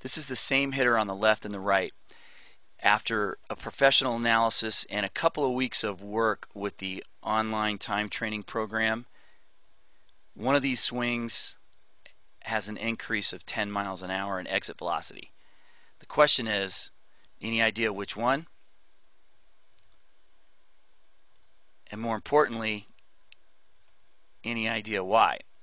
This is the same hitter on the left and the right. After a professional analysis and a couple of weeks of work with the online time training program, one of these swings has an increase of 10 miles an hour in exit velocity. The question is, any idea which one? And more importantly, any idea why?